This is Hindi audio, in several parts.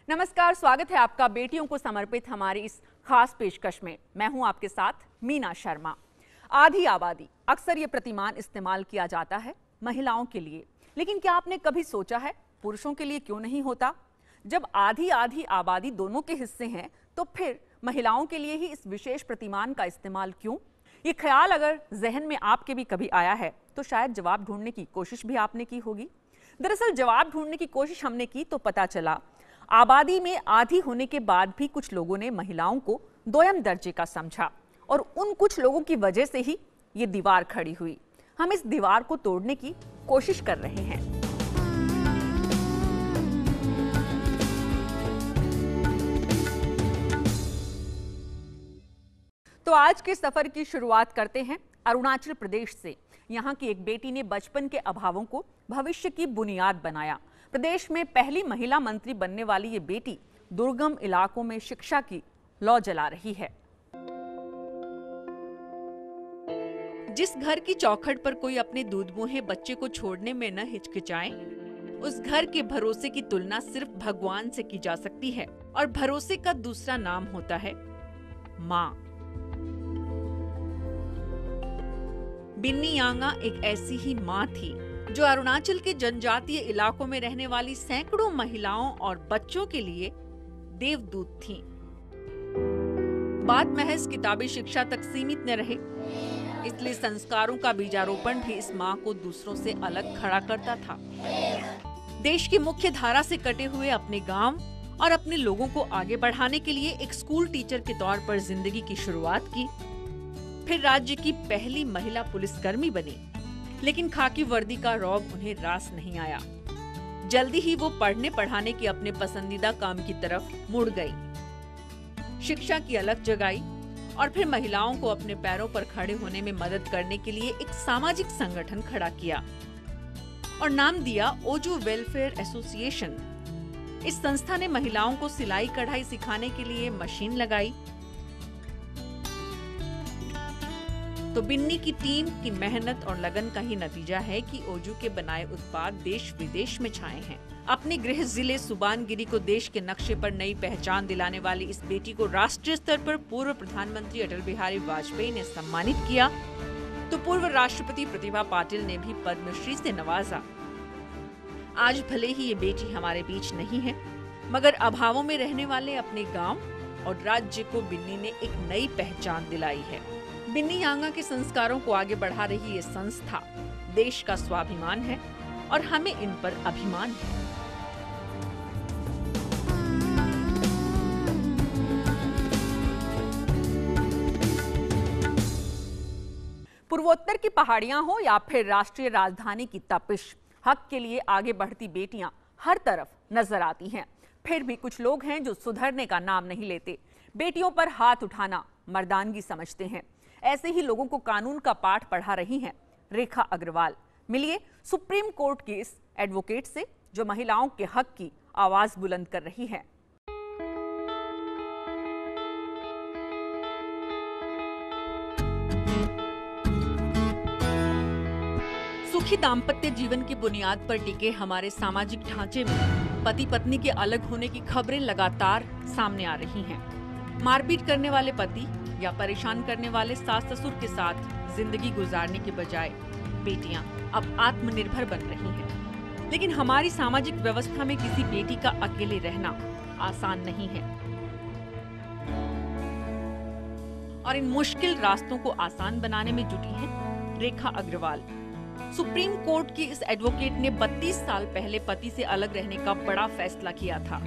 नमस्कार, स्वागत है आपका बेटियों को समर्पित हमारी इस खास पेशकश में। मैं हूं आपके साथ मीना शर्मा। आधी आबादी, अक्सर ये प्रतिमान इस्तेमाल किया जाता है महिलाओं के लिए, लेकिन क्या आपने कभी सोचा है पुरुषों के लिए क्यों नहीं होता? जब आधी आधी आबादी दोनों के हिस्से हैं तो फिर महिलाओं के लिए ही इस विशेष प्रतिमान का इस्तेमाल क्यों? ये ख्याल अगर जहन में आपके भी कभी आया है तो शायद जवाब ढूंढने की कोशिश भी आपने की होगी। दरअसल जवाब ढूंढने की कोशिश हमने की तो पता चला आबादी में आधी होने के बाद भी कुछ लोगों ने महिलाओं को दोयम दर्जे का समझा और उन कुछ लोगों की वजह से ही ये दीवार खड़ी हुई। हम इस दीवार को तोड़ने की कोशिश कर रहे हैं। तो आज के सफर की शुरुआत करते हैं अरुणाचल प्रदेश से। यहाँ की एक बेटी ने बचपन के अभावों को भविष्य की बुनियाद बनाया। प्रदेश में पहली महिला मंत्री बनने वाली ये बेटी दुर्गम इलाकों में शिक्षा की लौ जला रही है। जिस घर की चौखट पर कोई अपने दूध मुहे बच्चे को छोड़ने में न हिचकिचाए, उस घर के भरोसे की तुलना सिर्फ भगवान से की जा सकती है और भरोसे का दूसरा नाम होता है माँ। बिन्नी यांगा एक ऐसी ही माँ थी जो अरुणाचल के जनजातीय इलाकों में रहने वाली सैकड़ों महिलाओं और बच्चों के लिए देवदूत थीं। बात महज किताबी शिक्षा तक सीमित न रहे, इसलिए संस्कारों का बीजारोपण भी इस माँ को दूसरों से अलग खड़ा करता था। देश की मुख्य धारा से कटे हुए अपने गांव और अपने लोगों को आगे बढ़ाने के लिए एक स्कूल टीचर के तौर पर जिंदगी की शुरुआत की। फिर राज्य की पहली महिला पुलिसकर्मी बनी, लेकिन खाकी वर्दी का रौब उन्हें रास नहीं आया। जल्दी ही वो पढ़ने पढ़ाने के अपने पसंदीदा काम की तरफ मुड़ गई। शिक्षा की अलख जगाई और फिर महिलाओं को अपने पैरों पर खड़े होने में मदद करने के लिए एक सामाजिक संगठन खड़ा किया और नाम दिया ओजू वेलफेयर एसोसिएशन। इस संस्था ने महिलाओं को सिलाई कढ़ाई सिखाने के लिए मशीन लगाई। तो बिन्नी की टीम की मेहनत और लगन का ही नतीजा है कि ओजू के बनाए उत्पाद देश विदेश में छाए हैं। अपने गृह जिले सुबानगिरी को देश के नक्शे पर नई पहचान दिलाने वाली इस बेटी को राष्ट्रीय स्तर पर पूर्व प्रधानमंत्री अटल बिहारी वाजपेयी ने सम्मानित किया, तो पूर्व राष्ट्रपति प्रतिभा पाटिल ने भी पद्मश्री से नवाजा। आज भले ही ये बेटी हमारे बीच नहीं है, मगर अभावों में रहने वाले अपने गाँव और राज्य को बिन्नी ने एक नई पहचान दिलाई है। बिन्नी यांगा के संस्कारों को आगे बढ़ा रही ये संस्था देश का स्वाभिमान है और हमें इन पर अभिमान है। पूर्वोत्तर की पहाड़ियां हो या फिर राष्ट्रीय राजधानी की तपिश, हक के लिए आगे बढ़ती बेटियां हर तरफ नजर आती हैं। फिर भी कुछ लोग हैं जो सुधरने का नाम नहीं लेते, बेटियों पर हाथ उठाना मर्दानगी समझते हैं। ऐसे ही लोगों को कानून का पाठ पढ़ा रही हैं रेखा अग्रवाल। मिलिए सुप्रीम कोर्ट की इस एडवोकेट से जो महिलाओं के हक की आवाज बुलंद कर रही है। सुखी दाम्पत्य जीवन की बुनियाद पर टिके हमारे सामाजिक ढांचे में पति पत्नी के अलग होने की खबरें लगातार सामने आ रही हैं। मारपीट करने वाले पति या परेशान करने वाले सास ससुर के साथ जिंदगी गुजारने के बजाय बेटियां अब आत्मनिर्भर बन रही हैं। लेकिन हमारी सामाजिक व्यवस्था में किसी बेटी का अकेले रहना आसान नहीं है और इन मुश्किल रास्तों को आसान बनाने में जुटी है रेखा अग्रवाल। सुप्रीम कोर्ट की इस एडवोकेट ने 32 साल पहले पति से अलग रहने का बड़ा फैसला किया था।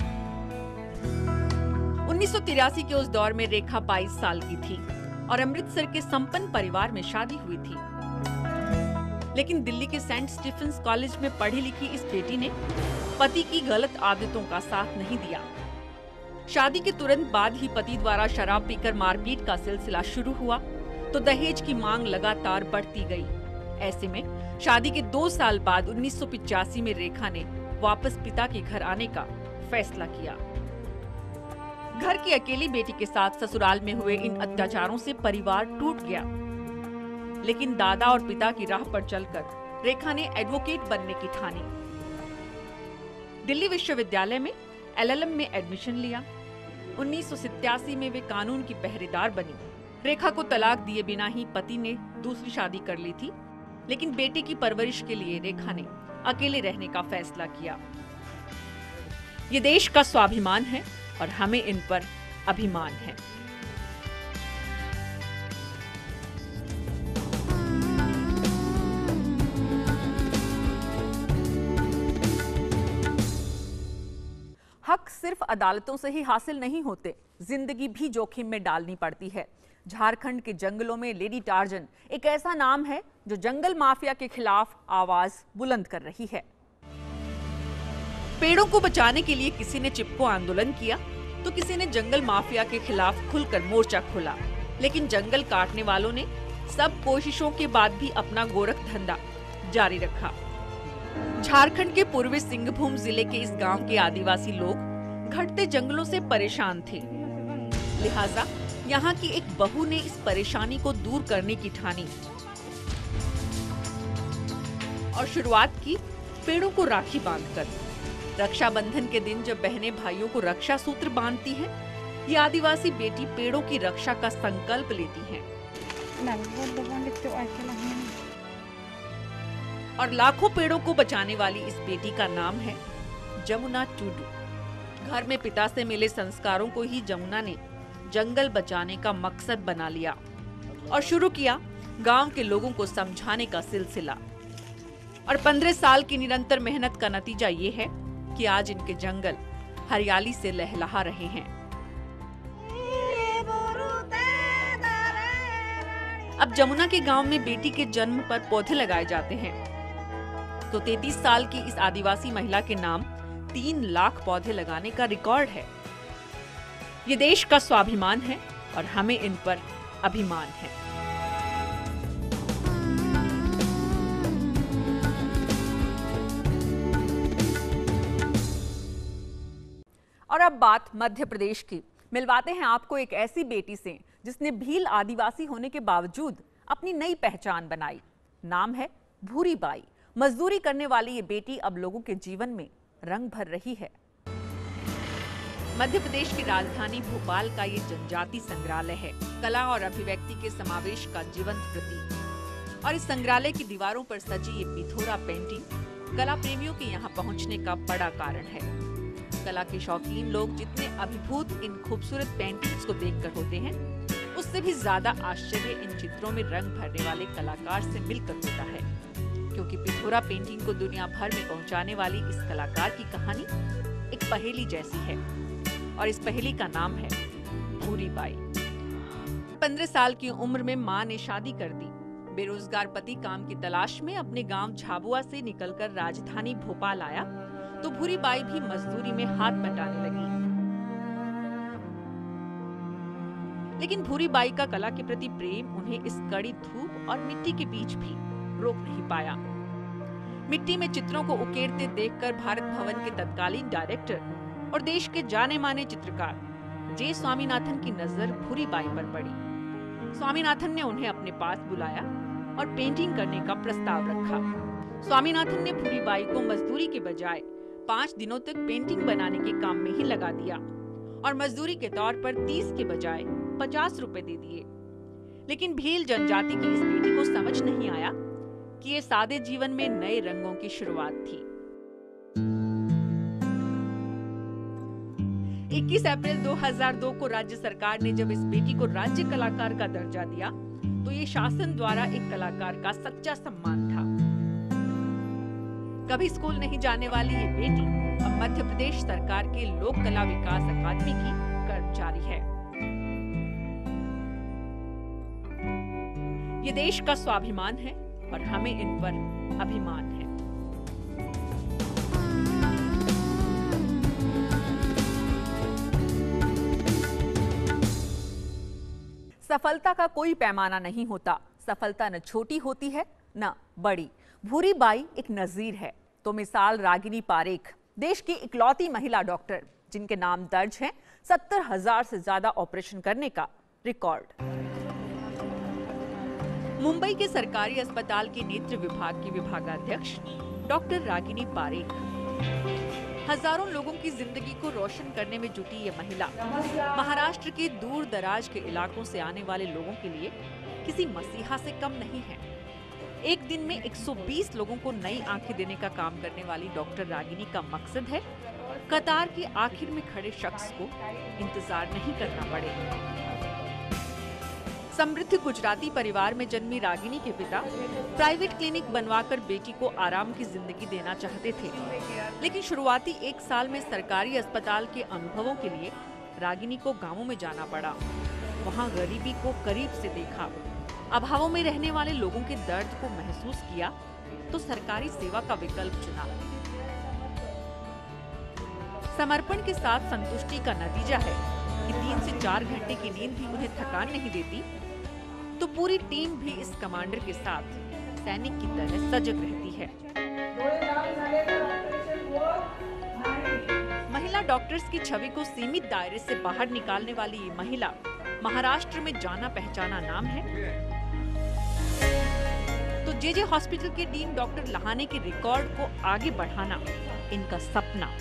1983 के उस दौर में रेखा 22 साल की थी और अमृतसर के संपन्न परिवार में शादी हुई थी। लेकिन दिल्ली के सेंट स्टीफेंस कॉलेज में पढ़ी लिखी इस बेटी ने पति की गलत आदतों का साथ नहीं दिया। शादी के तुरंत बाद ही पति द्वारा शराब पीकर मारपीट का सिलसिला शुरू हुआ तो दहेज की मांग लगातार बढ़ती गई। ऐसे में शादी के 2 साल बाद 1985 में रेखा ने वापस पिता के घर आने का फैसला किया। घर की अकेली बेटी के साथ ससुराल में हुए इन अत्याचारों से परिवार टूट गया, लेकिन दादा और पिता की राह पर चलकर रेखा ने एडवोकेट बनने की ठानी। दिल्ली विश्वविद्यालय में LLM में एडमिशन लिया। 1987 में वे कानून की पहरेदार बनी। रेखा को तलाक दिए बिना ही पति ने दूसरी शादी कर ली थी, लेकिन बेटे की परवरिश के लिए रेखा ने अकेले रहने का फैसला किया। ये देश का स्वाभिमान है और हमें इन पर अभिमान है। हक सिर्फ अदालतों से ही हासिल नहीं होते, जिंदगी भी जोखिम में डालनी पड़ती है। झारखंड के जंगलों में लेडी टार्जन एक ऐसा नाम है जो जंगल माफिया के खिलाफ आवाज बुलंद कर रही है। पेड़ों को बचाने के लिए किसी ने चिपको आंदोलन किया तो किसी ने जंगल माफिया के खिलाफ खुलकर मोर्चा खोला, लेकिन जंगल काटने वालों ने सब कोशिशों के बाद भी अपना गोरख धंधा जारी रखा। झारखंड के पूर्वी सिंहभूम जिले के इस गांव के आदिवासी लोग घटते जंगलों से परेशान थे, लिहाजा यहाँ की एक बहू ने इस परेशानी को दूर करने की ठानी और शुरुआत की पेड़ों को राखी बांधकर। रक्षाबंधन के दिन जब बहनें भाइयों को रक्षा सूत्र बांधती हैं, ये आदिवासी बेटी पेड़ों की रक्षा का संकल्प लेती हैं। और लाखों पेड़ों को बचाने वाली इस बेटी का नाम है जमुना टुडू। घर में पिता से मिले संस्कारों को ही जमुना ने जंगल बचाने का मकसद बना लिया और शुरू किया गांव के लोगों को समझाने का सिलसिला। और 15 साल की निरंतर मेहनत का नतीजा ये है कि आज इनके जंगल हरियाली से लहलहा रहे हैं। अब जमुना के गांव में बेटी के जन्म पर पौधे लगाए जाते हैं, तो 33 साल की इस आदिवासी महिला के नाम 3 लाख पौधे लगाने का रिकॉर्ड है। ये देश का स्वाभिमान है और हमें इन पर अभिमान है। और अब बात मध्य प्रदेश की। मिलवाते हैं आपको एक ऐसी बेटी से जिसने भील आदिवासी होने के बावजूद अपनी नई पहचान बनाई। नाम है भूरी बाई। मजदूरी करने वाली ये बेटी अब लोगों के जीवन में रंग भर रही है। मध्य प्रदेश की राजधानी भोपाल का ये जनजाति संग्रहालय है, कला और अभिव्यक्ति के समावेश का जीवंत प्रतीक। और इस संग्रहालय की दीवारों पर सजी ये पिथोरा पेंटिंग कला प्रेमियों के यहाँ पहुँचने का बड़ा कारण है। कला के शौकीन लोग जितने अभिभूत इन खूबसूरत पेंटिंग्स को देखकर होते हैं, उससे भी ज्यादा आश्चर्य इन चित्रों में रंग भरने वाले कलाकार से मिलकर होता है, क्योंकि पिथोरा पेंटिंग को दुनिया भर में पहुंचाने वाली इस कलाकार की कहानी एक पहेली जैसी है और इस पहेली का नाम है भूरी बाई। 15 साल की उम्र में मां ने शादी कर दी। बेरोजगार पति काम की तलाश में अपने गांव झाबुआ से निकलकर राजधानी भोपाल आया तो भूरी बाई भी मजदूरी में हाथ बटाने लगी। लेकिन भूरी बाई का कला के प्रति प्रेम उन्हें इस कड़ी धूप और मिट्टी के बीच भी रोक नहीं पाया। मिट्टी में चित्रों को उकेरते देखकर भारत भवन के तत्कालीन डायरेक्टर और देश के जाने माने चित्रकार जे स्वामीनाथन की नजर भूरी बाई पर पड़ी। स्वामीनाथन ने उन्हें अपने पास बुलाया और पेंटिंग करने का प्रस्ताव रखा। स्वामीनाथन ने भूरी बाई को मजदूरी के बजाय 5 दिनों तक पेंटिंग बनाने के काम में ही लगा दिया और मजदूरी के तौर पर 30 के बजाय 50 रुपए दे दिए। लेकिन भील जनजाति की इस बेटी को समझ नहीं आया कि ये सादे जीवन में नए रंगों की शुरुआत थी। 21 अप्रैल 2002 को राज्य सरकार ने जब इस बेटी को राज्य कलाकार का दर्जा दिया तो ये शासन द्वारा एक कलाकार का सच्चा सम्मान था। कभी स्कूल नहीं जाने वाली ये बेटी अब मध्य प्रदेश सरकार के लोक कला विकास अकादमी की कर्मचारी है। ये देश का स्वाभिमान है और हमें इन पर अभिमान है। सफलता का कोई पैमाना नहीं होता। सफलता न छोटी होती है न बड़ी। भूरी बाई एक नजीर है तो मिसाल रागिनी पारेख, देश की इकलौती महिला डॉक्टर जिनके नाम दर्ज है 70,000 से ज्यादा ऑपरेशन करने का रिकॉर्ड। मुंबई के सरकारी अस्पताल के नेत्र विभाग की विभागाध्यक्ष डॉक्टर रागिनी पारेख हजारों लोगों की जिंदगी को रोशन करने में जुटी ये महिला महाराष्ट्र के दूर दराज के इलाकों से आने वाले लोगों के लिए किसी मसीहा से कम नहीं है। एक दिन में 120 लोगों को नई आंखें देने का काम करने वाली डॉक्टर रागिनी का मकसद है कतार के आखिर में खड़े शख्स को इंतजार नहीं करना पड़े। समृद्ध गुजराती परिवार में जन्मी रागिनी के पिता प्राइवेट क्लिनिक बनवाकर बेटी को आराम की जिंदगी देना चाहते थे, लेकिन शुरुआती 1 साल में सरकारी अस्पताल के अनुभवों के लिए रागिनी को गांवों में जाना पड़ा। वहां गरीबी को करीब से देखा, अभावों में रहने वाले लोगों के दर्द को महसूस किया, तो सरकारी सेवा का विकल्प चुना। समर्पण के साथ संतुष्टि का नतीजा है कि 3 से 4 घंटे की नींद भी उन्हें थकान नहीं देती, तो पूरी टीम भी इस कमांडर के साथ सैनिक की तरह सजग रहती है। महिला डॉक्टर्स की छवि को सीमित दायरे से बाहर निकालने वाली ये महिला महाराष्ट्र में जाना पहचाना नाम है। तो जे हॉस्पिटल के डीन डॉक्टर लहाने के रिकॉर्ड को आगे बढ़ाना इनका सपना।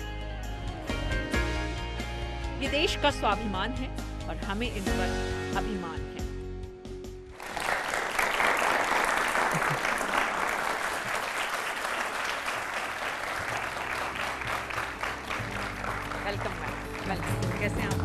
ये देश का स्वाभिमान है और हमें इन पर अभिमान है। Welcome ma'am, welcome. कैसे हैं आप?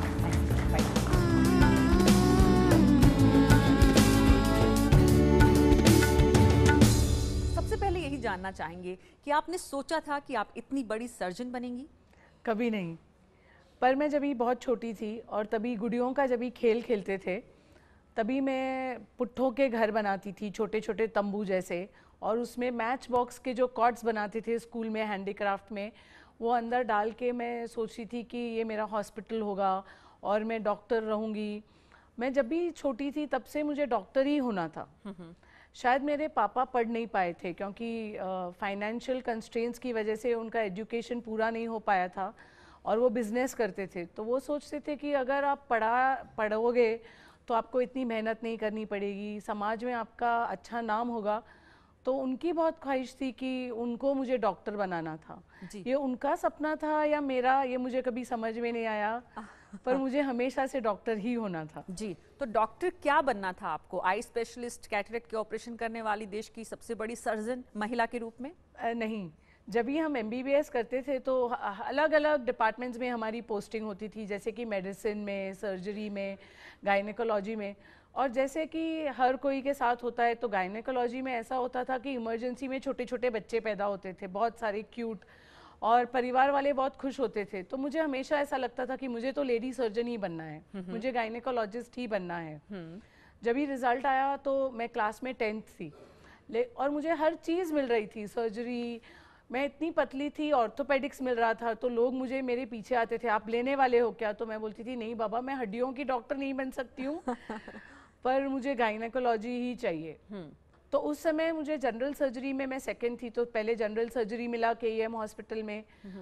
सबसे पहले यही जानना चाहेंगे कि आपने सोचा था कि आप इतनी बड़ी सर्जन बनेंगी? कभी नहीं, पर मैं जब भी बहुत छोटी थी और तभी गुड़ियों का जब भी खेल खेलते थे, तभी मैं पुट्ठों के घर बनाती थी, छोटे छोटे तंबू जैसे, और उसमें मैच बॉक्स के जो कॉर्ड्स बनाते थे स्कूल में हैंडीक्राफ्ट में, वो अंदर डाल के मैं सोचती थी कि ये मेरा हॉस्पिटल होगा और मैं डॉक्टर रहूँगी। मैं जब भी छोटी थी तब से मुझे डॉक्टर ही होना था। शायद मेरे पापा पढ़ नहीं पाए थे क्योंकि फाइनेंशियल कंस्ट्रेंट्स की वजह से उनका एजुकेशन पूरा नहीं हो पाया था और वो बिज़नेस करते थे, तो वो सोचते थे कि अगर आप पढ़ोगे तो आपको इतनी मेहनत नहीं करनी पड़ेगी, समाज में आपका अच्छा नाम होगा। तो उनकी बहुत ख्वाहिश थी कि उनको मुझे डॉक्टर बनाना था। ये उनका सपना था या मेरा, ये मुझे कभी समझ में नहीं आया, पर मुझे हमेशा से डॉक्टर ही होना था। जी, तो डॉक्टर क्या बनना था आपको? आई स्पेशलिस्ट, कैटरेक्ट के ऑपरेशन करने वाली देश की सबसे बड़ी सर्जन महिला के रूप में? नहीं, जब भी हम MBBS करते थे तो अलग अलग डिपार्टमेंट्स में हमारी पोस्टिंग होती थी, जैसे कि मेडिसिन में, सर्जरी में, गायनेकोलॉजी में। और जैसे कि हर कोई के साथ होता है, तो गायनेकोलॉजी में ऐसा होता था कि इमरजेंसी में छोटे छोटे बच्चे पैदा होते थे, बहुत सारे क्यूट, और परिवार वाले बहुत खुश होते थे। तो मुझे हमेशा ऐसा लगता था कि मुझे तो लेडी सर्जन ही बनना है, मुझे गायनेकोलॉजिस्ट ही बनना है। जब ही रिजल्ट आया तो मैं क्लास में 10th थी, और मुझे हर चीज़ मिल रही थी, सर्जरी, मैं इतनी पतली थी, ऑर्थोपेडिक्स मिल रहा था, तो लोग मुझे मेरे पीछे आते थे, आप लेने वाले हो क्या? तो मैं बोलती थी नहीं बाबा, मैं हड्डियों की डॉक्टर नहीं बन सकती हूँ पर मुझे गायनेकोलॉजी ही चाहिए। तो उस समय मुझे जनरल सर्जरी में, मैं सेकंड थी, तो पहले जनरल सर्जरी मिला KEM हॉस्पिटल में,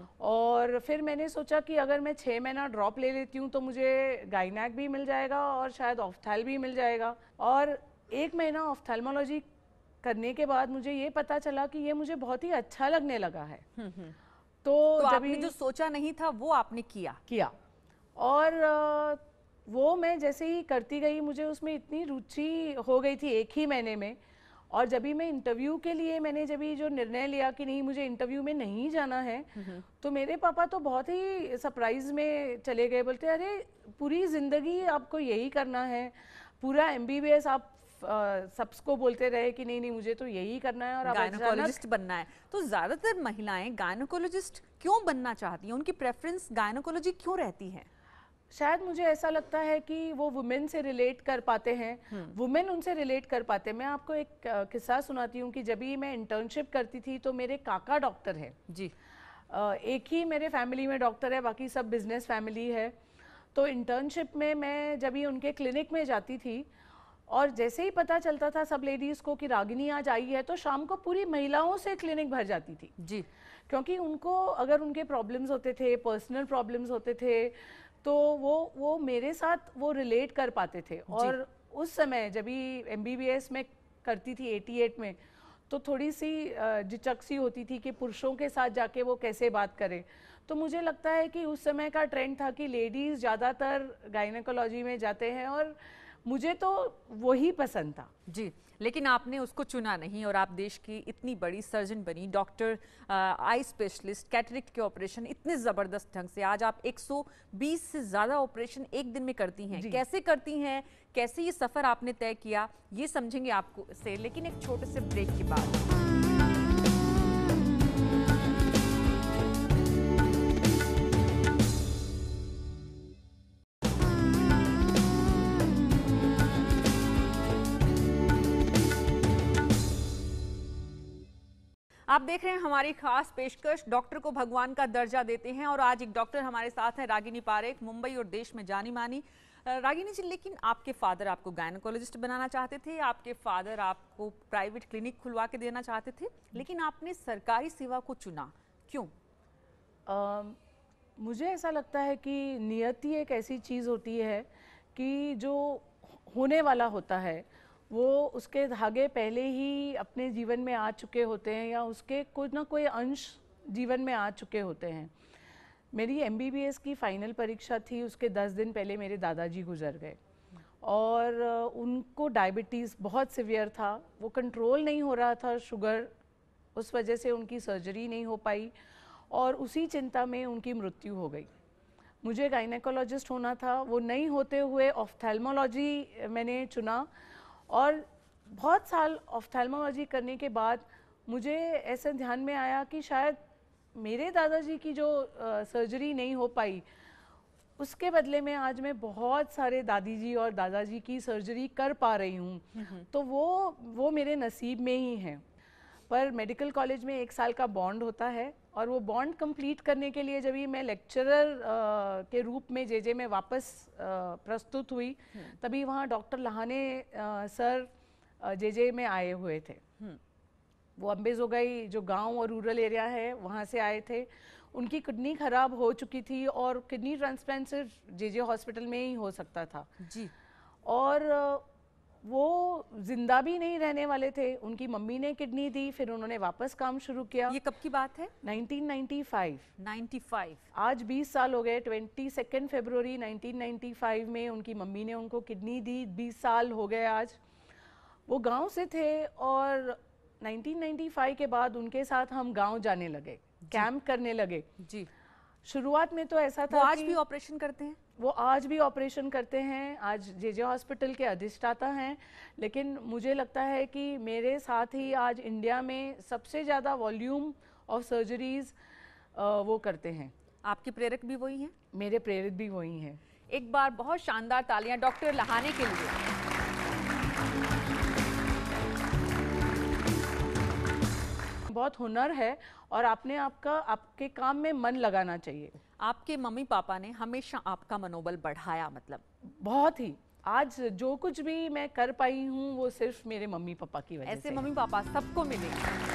और फिर मैंने सोचा कि अगर मैं 6 महीना ड्रॉप ले लेती हूँ तो मुझे गायनेक भी मिल जाएगा और शायद ऑफ्थैल भी मिल जाएगा। और 1 महीना ऑफ्थैल्मोलॉजी करने के बाद मुझे ये पता चला कि ये मुझे बहुत ही अच्छा लगने लगा है। तो आपने जो सोचा नहीं था वो आपने किया। और वो मैं जैसे ही करती गई, मुझे उसमें इतनी रुचि हो गई थी 1 ही महीने में। और जब भी मैं इंटरव्यू के लिए, मैंने जब भी जो निर्णय लिया कि नहीं मुझे इंटरव्यू में नहीं जाना है, तो मेरे पापा तो बहुत ही सरप्राइज में चले गए, बोलते अरे पूरी जिंदगी आपको यही करना है, पूरा MBBS आप सबको बोलते रहे कि नहीं नहीं मुझे तो यही करना है और गायनेकोलॉजिस्ट बनना है। तो ज्यादातर महिलाएं गायनेकोलॉजिस्ट क्यों बनना चाहती हैं? उनकी प्रेफरेंस गायनेकोलॉजी क्यों रहती है? शायद मुझे ऐसा लगता है कि वो वुमेन से रिलेट कर पाते हैं, वुमेन उनसे रिलेट कर पाते हैं। मैं आपको एक किस्सा सुनाती हूँ कि जब भी मैं इंटर्नशिप करती थी तो मेरे काका डॉक्टर हैं जी। एक ही मेरे फैमिली में डॉक्टर है, बाकी सब बिजनेस फैमिली है। तो इंटर्नशिप में मैं जब भी उनके क्लिनिक में जाती थी और जैसे ही पता चलता था सब लेडीज़ को कि रागिनी आज आई है, तो शाम को पूरी महिलाओं से क्लिनिक भर जाती थी जी। क्योंकि उनको अगर उनके प्रॉब्लम्स होते थे, पर्सनल प्रॉब्लम्स होते थे, तो वो मेरे साथ वो रिलेट कर पाते थे। और उस समय जब भी MBBS में करती थी 88 में, तो थोड़ी सी झिझक सी होती थी कि पुरुषों के साथ जाके वो कैसे बात करें। तो मुझे लगता है कि उस समय का ट्रेंड था कि लेडीज़ ज़्यादातर गायनेकोलॉजी में जाते हैं, और मुझे तो वही पसंद था। जी, लेकिन आपने उसको चुना नहीं और आप देश की इतनी बड़ी सर्जन बनी, डॉक्टर, आई स्पेशलिस्ट, कैटरेक्ट के ऑपरेशन इतने ज़बरदस्त ढंग से आज आप 120 से ज़्यादा ऑपरेशन एक दिन में करती हैं। कैसे करती हैं, कैसे ये सफ़र आपने तय किया, ये समझेंगे आपको से, लेकिन एक छोटे से ब्रेक के बाद। आप देख रहे हैं हमारी खास पेशकश, डॉक्टर को भगवान का दर्जा देते हैं, और आज एक डॉक्टर हमारे साथ हैं, रागिनी पारेख, मुंबई और देश में जानी मानी। रागिनी जी, लेकिन आपके फादर आपको गायनेकोलॉजिस्ट बनाना चाहते थे, आपके फादर आपको प्राइवेट क्लिनिक खुलवा के देना चाहते थे, लेकिन आपने सरकारी सेवा को चुना, क्यों? मुझे ऐसा लगता है कि नियति एक ऐसी चीज़ होती है कि जो होने वाला होता है वो उसके धागे पहले ही अपने जीवन में आ चुके होते हैं, या उसके कुछ ना कोई अंश जीवन में आ चुके होते हैं। मेरी MBBS की फाइनल परीक्षा थी, उसके 10 दिन पहले मेरे दादाजी गुजर गए, और उनको डायबिटीज़ बहुत सिवियर था, वो कंट्रोल नहीं हो रहा था, शुगर, उस वजह से उनकी सर्जरी नहीं हो पाई, और उसी चिंता में उनकी मृत्यु हो गई। मुझे गायनेकोलॉजिस्ट होना था, वो नहीं होते हुए ऑफ्थेल्मोलॉजी मैंने चुना, और बहुत साल ऑफ्थेल्मोलॉजी करने के बाद मुझे ऐसे ध्यान में आया कि शायद मेरे दादाजी की जो सर्जरी नहीं हो पाई, उसके बदले में आज मैं बहुत सारे दादी जी और दादाजी की सर्जरी कर पा रही हूँ। तो वो मेरे नसीब में ही है। पर मेडिकल कॉलेज में 1 साल का बॉन्ड होता है, और वो बॉन्ड कंप्लीट करने के लिए जब ही मैं लेक्चरर के रूप में JJ में वापस प्रस्तुत हुई, तभी वहाँ डॉक्टर लहाने सर JJ में आए हुए थे। वो अम्बेजोगाई जो गांव और रूरल एरिया है वहाँ से आए थे। उनकी किडनी खराब हो चुकी थी, और किडनी ट्रांसप्लांट सिर्फ JJ हॉस्पिटल में ही हो सकता था जी। और वो जिंदा भी नहीं रहने वाले थे। उनकी मम्मी ने किडनी दी, फिर उन्होंने वापस काम शुरू किया। ये कब की बात है? 1995। आज 20 साल हो गए। 22 फरवरी 1995 में उनकी मम्मी ने उनको किडनी दी। 20 साल हो गए आज। वो गांव से थे, और 1995 के बाद उनके साथ हम गांव जाने लगे, कैंप करने लगे। जी। शुरुआत में तो ऐसा था वो आज भी ऑपरेशन करते हैं? वो आज भी ऑपरेशन करते हैं, आज JJ हॉस्पिटल के अधिष्ठाता हैं। लेकिन मुझे लगता है कि मेरे साथ ही आज इंडिया में सबसे ज़्यादा वॉल्यूम ऑफ सर्जरीज वो करते हैं। आपके प्रेरक भी वही हैं? मेरे प्रेरित भी वही हैं। एक बार बहुत शानदार तालियां डॉक्टर लहाने के लिए। बहुत हुनर है, और आपके काम में मन लगाना चाहिए। आपके मम्मी पापा ने हमेशा आपका मनोबल बढ़ाया, मतलब बहुत ही। आज जो कुछ भी मैं कर पाई हूँ वो सिर्फ मेरे मम्मी पापा की वजह से। ऐसे मम्मी पापा सबको मिले।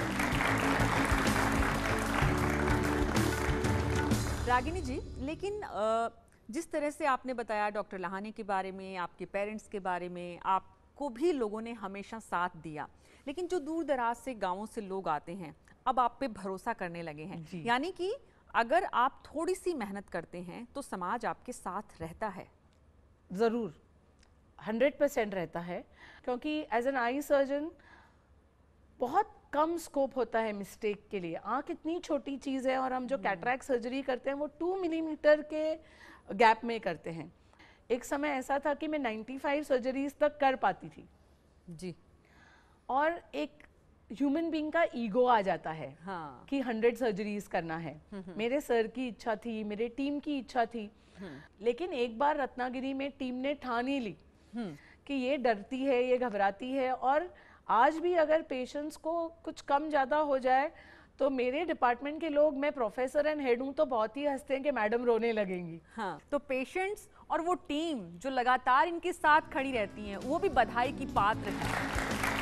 रागिनी जी, लेकिन जिस तरह से आपने बताया डॉक्टर लहाने के बारे में, आपके पेरेंट्स के बारे में, आपको भी लोगों ने हमेशा साथ दिया, लेकिन जो दूर दराज से गाँवों से लोग आते हैं अब आप पे भरोसा करने लगे हैं, यानी कि अगर आप थोड़ी सी मेहनत करते हैं तो समाज आपके साथ रहता है। ज़रूर, 100% रहता है, क्योंकि एज एन आई सर्जन बहुत कम स्कोप होता है मिस्टेक के लिए। आँख इतनी छोटी चीज़ है, और हम जो कैटरैक्ट सर्जरी करते हैं वो 2 मिलीमीटर के गैप में करते हैं। एक समय ऐसा था कि मैं 95 सर्जरीज तक कर पाती थी जी, और एक ह्यूमन बीइंग का ईगो आ जाता है कि 100 सर्जरीज करना है। मेरे सर की इच्छा थी, मेरे टीम की इच्छा थी, लेकिन एक बार रत्नागिरी में टीम ने ठान ही ली कि ये डरती है, ये घबराती है, और आज भी अगर पेशेंट्स को कुछ कम ज़्यादा हो जाए तो मेरे डिपार्टमेंट के लोग, मैं प्रोफेसर एंड हेड हूँ, तो बहुत ही हंसते हैं कि मैडम रोने लगेंगी। हाँ, तो पेशेंट्स और वो टीम जो लगातार इनके साथ खड़ी रहती हैं, वो भी बधाई की पात्र है।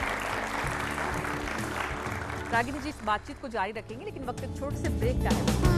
रागिनी जी, इस बातचीत को जारी रखेंगे, लेकिन वक्त एक छोटे से ब्रेक का है।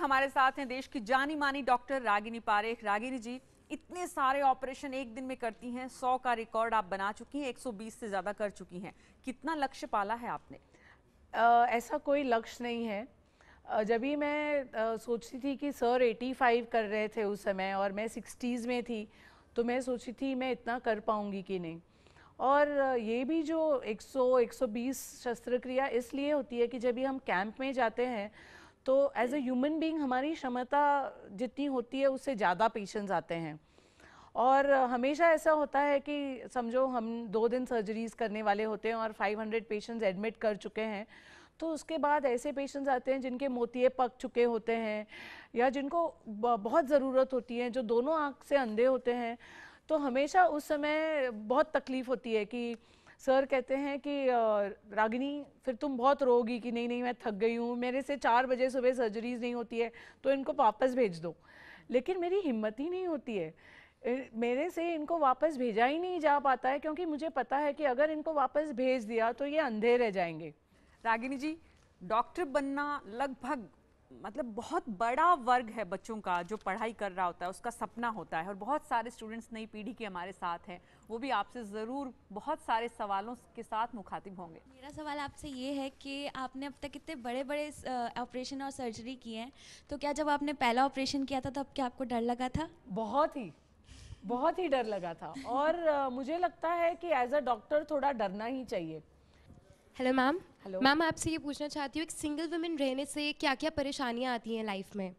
हमारे साथ हैं देश की जानी मानी डॉक्टर रागिनी पारेख। रागिनी जी, इतने सारे ऑपरेशन एक दिन में करती हैं, 100 का रिकॉर्ड आप बना चुकी हैं, 120 से ज्यादा कर चुकी हैं। कितना लक्ष्य पाला है आपने? ऐसा कोई लक्ष्य नहीं है। जब भी मैं सोचती थी कि सर 85 कर रहे थे उस समय और मैं 60s में थी, तो मैं सोची थी मैं इतना कर पाऊंगी कि नहीं। और ये भी जो 100-120 शस्त्रक्रिया इसलिए होती है कि जब भी हम कैंप में जाते हैं तो एज ए ह्यूमन बीइंग हमारी क्षमता जितनी होती है उससे ज़्यादा पेशेंट्स आते हैं। और हमेशा ऐसा होता है कि समझो हम 2 दिन सर्जरीज करने वाले होते हैं और 500 पेशेंट्स एडमिट कर चुके हैं, तो उसके बाद ऐसे पेशेंट्स आते हैं जिनके मोतिये पक चुके होते हैं या जिनको बहुत ज़रूरत होती है, जो दोनों आँख से अंधे होते हैं। तो हमेशा उस समय बहुत तकलीफ़ होती है कि सर कहते हैं कि रागिनी फिर तुम बहुत रोगी कि नहीं नहीं मैं थक गई हूँ, मेरे से 4 बजे सुबह सर्जरीज नहीं होती है तो इनको वापस भेज दो। लेकिन मेरी हिम्मत ही नहीं होती है, मेरे से इनको वापस भेजा ही नहीं जा पाता है, क्योंकि मुझे पता है कि अगर इनको वापस भेज दिया तो ये अंधे रह जाएंगे। रागिनी जी, डॉक्टर बनना लगभग मतलब बहुत बड़ा वर्ग है बच्चों का जो पढ़ाई कर रहा होता है, उसका सपना होता है। और बहुत सारे स्टूडेंट्स नई पीढ़ी के हमारे साथ हैं, वो भी आपसे ज़रूर बहुत सारे सवालों के साथ मुखातिब होंगे। मेरा सवाल आपसे ये है कि आपने अब तक इतने बड़े बड़े ऑपरेशन और सर्जरी किए हैं, तो क्या जब आपने पहला ऑपरेशन किया था तब क्या आपको डर लगा था? बहुत ही डर लगा था। और मुझे लगता है कि एज अ डॉक्टर थोड़ा डरना ही चाहिए। Hello ma'am. हेलो मैम, आपसे ये पूछना चाहती हूँ, एक सिंगल वुमेन रहने से क्या क्या परेशानियाँ आती हैं लाइफ में?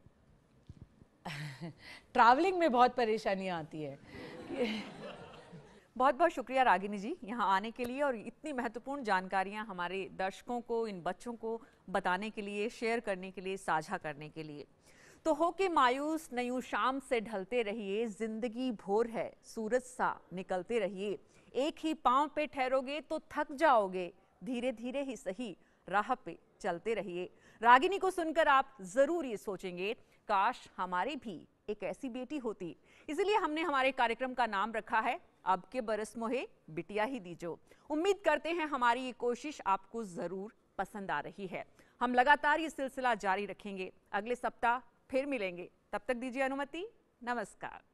ट्रैवलिंग में बहुत परेशानियाँ आती है। बहुत बहुत शुक्रिया रागिनी जी यहाँ आने के लिए और इतनी महत्वपूर्ण जानकारियाँ हमारे दर्शकों को, इन बच्चों को बताने के लिए, शेयर करने के लिए, साझा करने के लिए। तो हो के मायूस नयूं शाम से ढलते रहिए, जिंदगी भोर है सूरज सा निकलते रहिए, एक ही पांव पे ठहरोगे तो थक जाओगे, धीरे धीरे ही सही राह पे चलते रहिए। रागिनी को सुनकर आप जरूर ये सोचेंगे, काश हमारी भी एक ऐसी बेटी होती। इसलिए हमने हमारे कार्यक्रम का नाम रखा है अब के बरस मोहे बिटिया ही दीजो। उम्मीद करते हैं हमारी ये कोशिश आपको जरूर पसंद आ रही है। हम लगातार ये सिलसिला जारी रखेंगे, अगले सप्ताह फिर मिलेंगे। तब तक दीजिए अनुमति, नमस्कार।